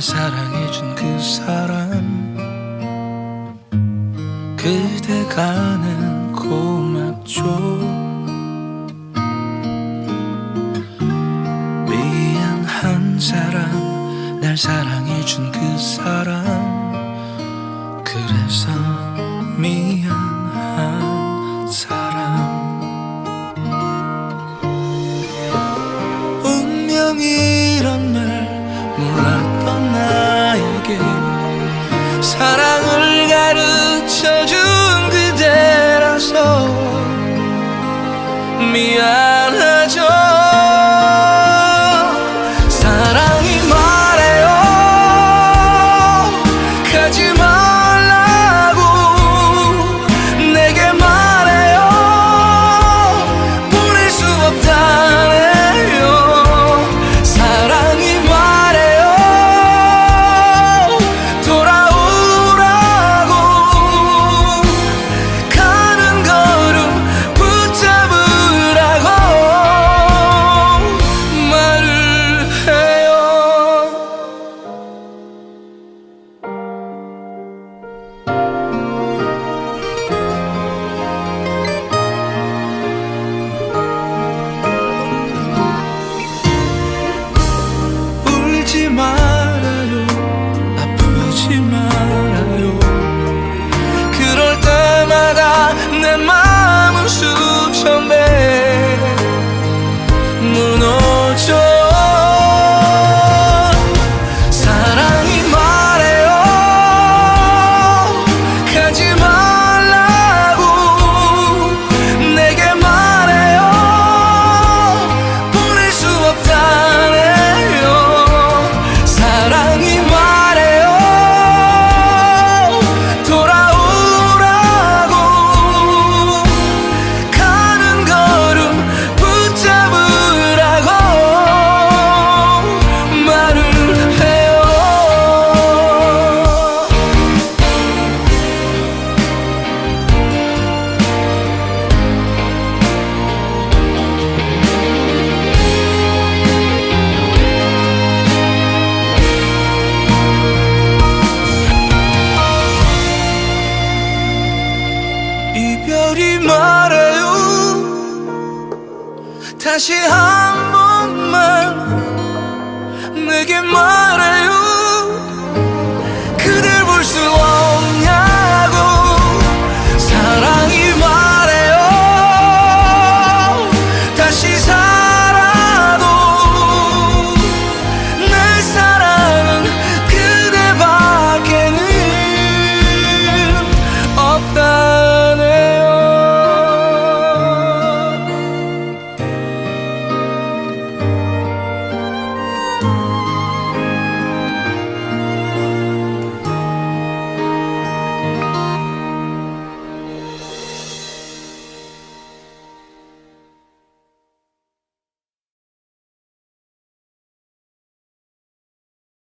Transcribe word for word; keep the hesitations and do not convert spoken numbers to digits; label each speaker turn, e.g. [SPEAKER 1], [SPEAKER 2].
[SPEAKER 1] 사랑해준 그 사람 그대가는 고맙죠. 미안한 사람 날 사랑해준 그 사람 그래서 미안한 사람. 운명이란 말 몰랐던 나에게 사랑을 가르쳐준 그대라서 미안하죠. 사랑이 말해요 가지 말라고 내게 말해요 보낼 수 없다네요. 사랑이 말해요 돌아오라고 가는 걸음 붙잡으라고 말을 해요. 울지 말아요 아프지 말아요 그럴 때마다 내 마음은 수천 배 무너져. 사랑이 말해요 가지 말라고 내게 말해요 보낼 수 없다네요. 사랑이 말해요 돌아오라고 가는 걸음 붙잡으라고 말을 해요. 이별이 말해요 다시 한 번만 내게 말